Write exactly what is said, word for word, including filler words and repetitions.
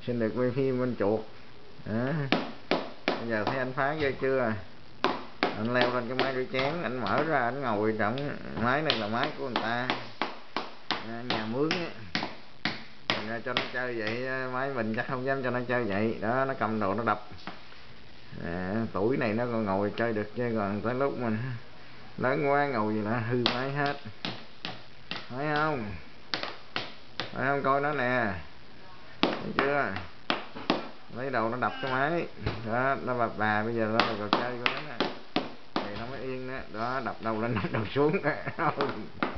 xin được quay phim bên chuột. Đó. Bây giờ thấy anh Phán ghê chưa? Anh leo lên cái máy rửa chén, anh mở ra anh ngồi trong máy này là máy của người ta, nhà mướn á, ra cho nó chơi vậy. Máy mình chắc không dám cho nó chơi vậy. Đó, nó cầm đồ nó đập. À, tuổi này nó còn ngồi chơi được, chứ còn tới lúc mình lớn quá ngồi gì nữa hư máy hết. Thấy không? Thấy không? Coi nó nè, thấy chưa? Lấy đầu nó đập cái máy đó, nó bà bà bây giờ nó là trò chơi của nó nè, thì nó mới yên đó. Đó, đập đầu lên đập đầu xuống đó.